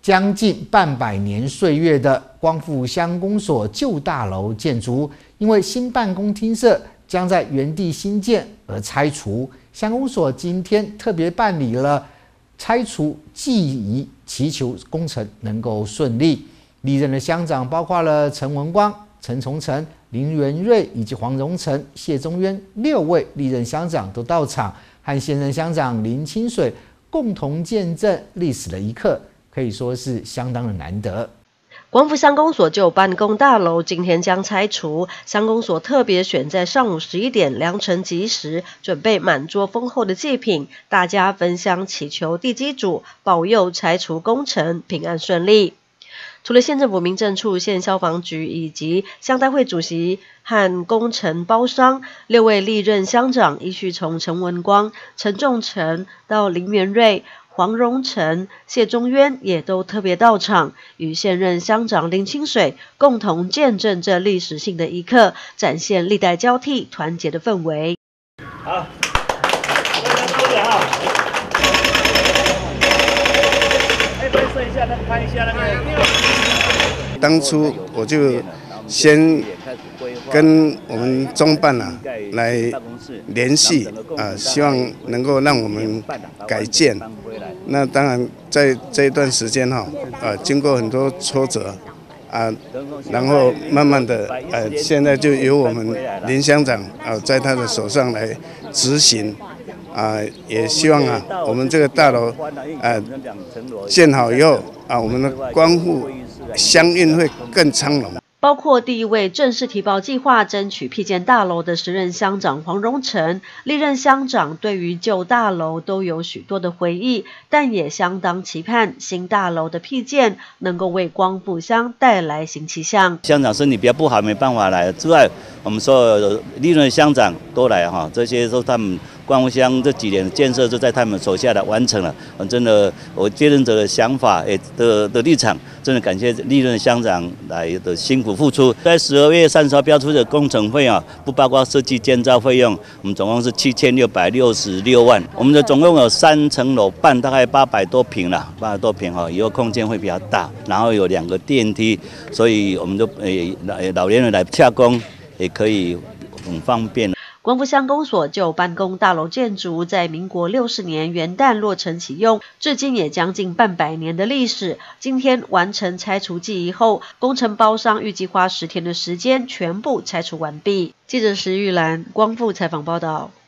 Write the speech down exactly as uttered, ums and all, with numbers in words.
将近半百年岁月的光复乡公所旧大楼建筑，因为新办公厅舍将在原地新建而拆除。乡公所今天特别办理了拆除祭仪，祈求工程能够顺利。历任的乡长包括了陈文光、陈崇成、林元瑞以及黄荣成、谢宗渊六位历任乡长都到场，和现任乡长林清水共同见证历史的一刻，可以说是相当的难得。 光复乡公所旧办公大楼今天将拆除，乡公所特别选在上午十一点良辰吉时，准备满桌丰厚的祭品，大家分享祈求地基主保佑拆除工程平安顺利。除了县政府民政处、县消防局以及乡代会主席和工程包商，六位历任乡长依序从陈文光、陈仲成到林元瑞、黄荣成、谢宗渊也都特别到场，与现任乡长林清水共同见证这历史性的一刻，展现历代交替团结的氛围。 好，大家多点啊！哎，拍摄一下，那拍一下那个。 当初我就先跟我们中办啊来联系啊，希望能够让我们改建。那当然在这一段时间哈，啊，经过很多挫折啊，然后慢慢的呃，现在就由我们林乡长啊，在他的手上来执行啊，也希望啊，我们这个大楼啊建好以后啊，我们的光复乡运会更昌隆。 包括第一位正式提报计划争取辟建大楼的时任乡长黄荣成，历任乡长对于旧大楼都有许多的回忆，但也相当期盼新大楼的辟建能够为光复乡带来新气象。 乡长身体比较不好，没办法来之外，我们所有历任乡长都来哈，这些都他们光复乡这几年的建设就在他们手下来完成了。我真的，我接任者的想法诶的的立场，真的感谢历任乡长来的辛苦付出。在十二月三十号标出的工程费啊，不包括设计建造费用，我们总共是七千六百六十六万。我们的总共有三层楼半，大概八百多平了，八百多平哈，以后空间会比较大，然后有两个电梯，所以我们就诶老年人来洽公也可以很方便。 光复乡公所旧办公大楼建筑在民国六十年元旦落成启用，至今也将近半百年的历史。今天完成拆除祭仪后，工程包商预计花十天的时间全部拆除完毕。记者石玉兰，光复采访报道。